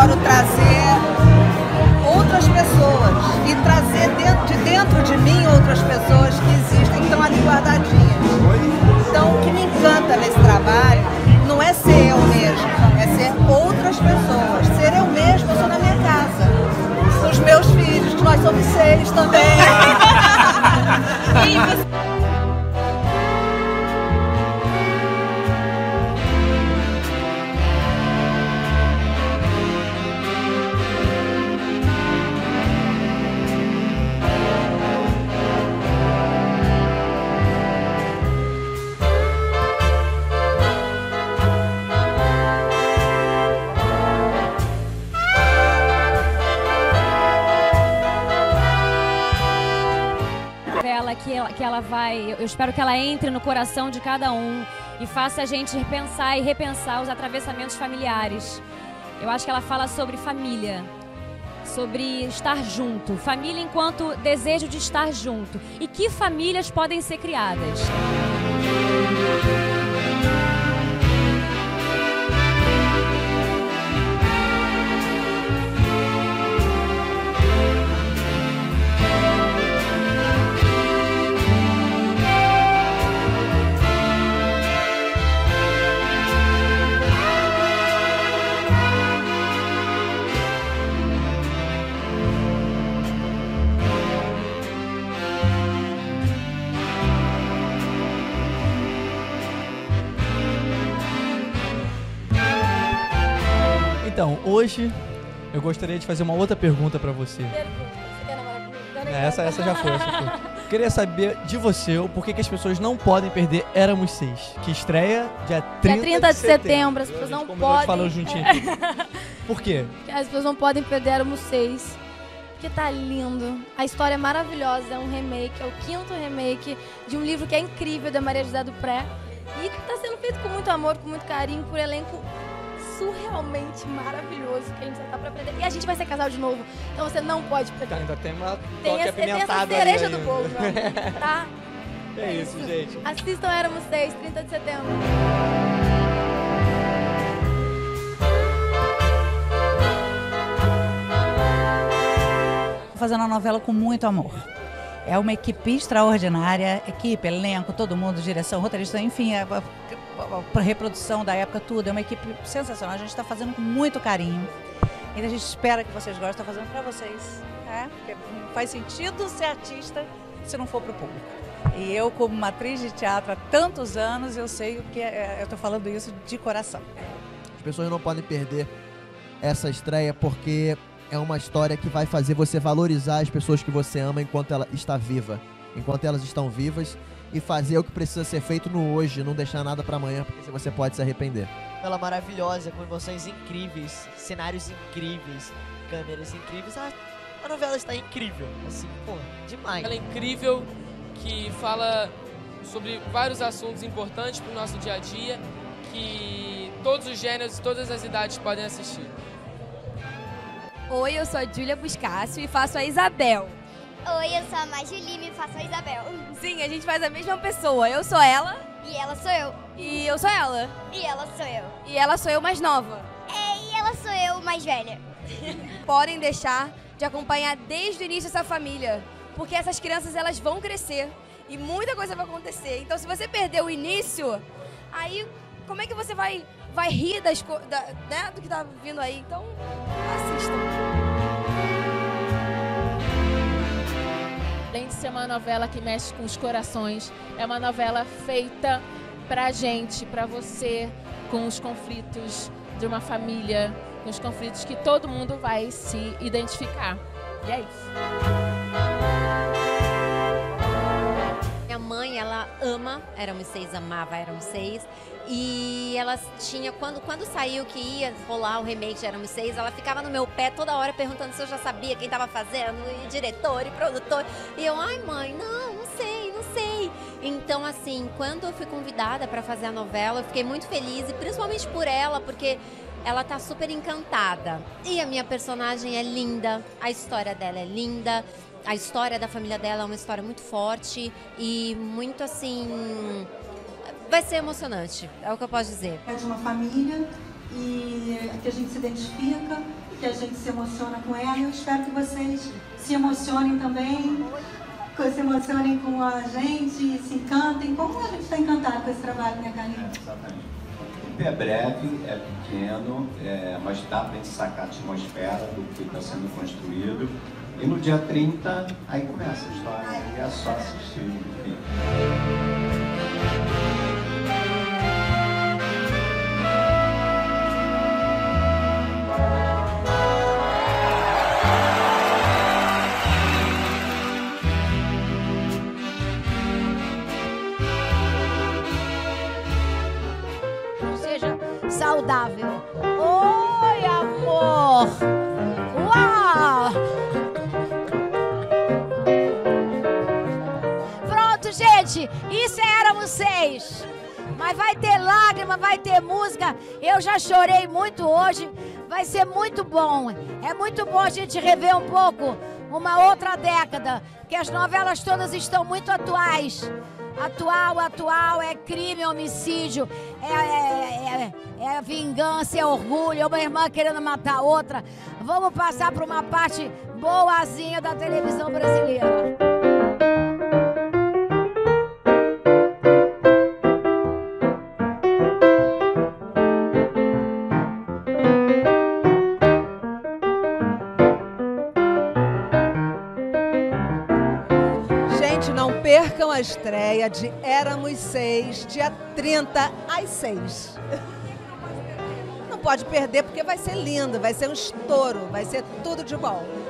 adoro trazer outras pessoas e trazer de dentro de mim outras pessoas que existem, que estão ali guardadinhas. Então, o que me encanta nesse trabalho não é ser eu mesmo, é ser outras pessoas. Ser eu mesmo, eu sou na minha casa, com os meus filhos, que nós somos 6 também. Que ela vai, eu espero que ela entre no coração de cada um e faça a gente pensar e repensar os atravessamentos familiares. Eu acho que ela fala sobre família, sobre estar junto, família enquanto desejo de estar junto e que famílias podem ser criadas. Então, hoje eu gostaria de fazer uma outra pergunta pra você. Você quer namorar comigo? Essa já foi. Queria saber de você o porquê que as pessoas não podem perder Éramos 6, que estreia dia 30 de setembro. As pessoas não Falando juntinho. Por quê? As pessoas não podem perder Éramos 6. Porque tá lindo. A história é maravilhosa. É um remake, é o 5º remake de um livro que é incrível, da Maria José Dupré. E tá sendo feito com muito amor, com muito carinho, por um elenco surrealmente maravilhoso, que a gente já tá pra aprender. E a gente vai ser casal de novo, então você não pode perder. Ainda tem uma Tem toque essa apimentado cereja ali do ainda. bolo, meu amor, tá? É isso, gente. Assistam Éramos 6, 30 de setembro. Fazendo a novela com muito amor. É uma equipe extraordinária, equipe, elenco, todo mundo, direção, roteirista, enfim, a reprodução da época, tudo. É uma equipe sensacional, a gente está fazendo com muito carinho. E a gente espera que vocês gostem, está fazendo para vocês. Porque não faz sentido ser artista se não for para o público. E eu, como uma atriz de teatro há tantos anos, eu sei o que eu estou falando isso de coração. As pessoas não podem perder essa estreia porque é uma história que vai fazer você valorizar as pessoas que você ama enquanto ela está viva, enquanto elas estão vivas, e fazer o que precisa ser feito no hoje, não deixar nada para amanhã, porque você pode se arrepender. Ela maravilhosa, com emoções incríveis, cenários incríveis, câmeras incríveis. A novela está incrível, assim, pô, demais. Ela é incrível, que fala sobre vários assuntos importantes para o nosso dia a dia, que todos os gêneros e todas as idades podem assistir. Oi, eu sou a Júlia Buscácio e faço a Isabel. Oi, eu sou a Maju Lima e faço a Isabel. Sim, a gente faz a mesma pessoa. Eu sou ela. E ela sou eu. E eu sou ela. E ela sou eu. E ela sou eu mais nova. E ela sou eu mais velha. Podem deixar de acompanhar desde o início essa família, porque essas crianças elas vão crescer e muita coisa vai acontecer. Então, se você perder o início, aí como é que você vai rir né, do que tá vindo aí? Então, assistam. Além de ser uma novela que mexe com os corações, é uma novela feita pra gente, pra você, com os conflitos de uma família, com os conflitos que todo mundo vai se identificar. E é isso. Minha mãe, ela ama Éramos 6, amava Éramos 6. E ela tinha, quando saiu que ia rolar o remake de Éramos 6, ela ficava no meu pé toda hora perguntando se eu já sabia quem estava fazendo, e diretor, e produtor. E eu, ai mãe, não sei. Então assim, quando eu fui convidada para fazer a novela, eu fiquei muito feliz, e principalmente por ela, porque ela tá super encantada. E a minha personagem é linda, a história dela é linda. A história da família dela é uma história muito forte e muito assim... Vai ser emocionante, é o que eu posso dizer. É de uma família e que a gente se identifica que a gente se emociona com ela. Eu espero que vocês se emocionem também, se emocionem com a gente, se encantem. Como a gente está encantado com esse trabalho, né, Carlinhos? Exatamente. O tempo é breve, é pequeno, mas dá para a gente sacar a atmosfera do que está sendo construído. E no dia 30, aí começa a história, aí é só assistir. Enfim. Saudável. Oi, amor! Uau! Pronto, gente, isso éramos 6. Mas vai ter lágrima, vai ter música. Eu já chorei muito hoje. Vai ser muito bom. É muito bom a gente rever um pouco uma outra década, porque as novelas todas estão muito atuais. Atual, é crime, é homicídio, é vingança, é orgulho, é uma irmã querendo matar a outra. Vamos passar para uma parte boazinha da televisão brasileira. Não percam a estreia de Éramos 6, dia 30 às 6. Não pode perder porque vai ser lindo, vai ser um estouro, vai ser tudo de bom.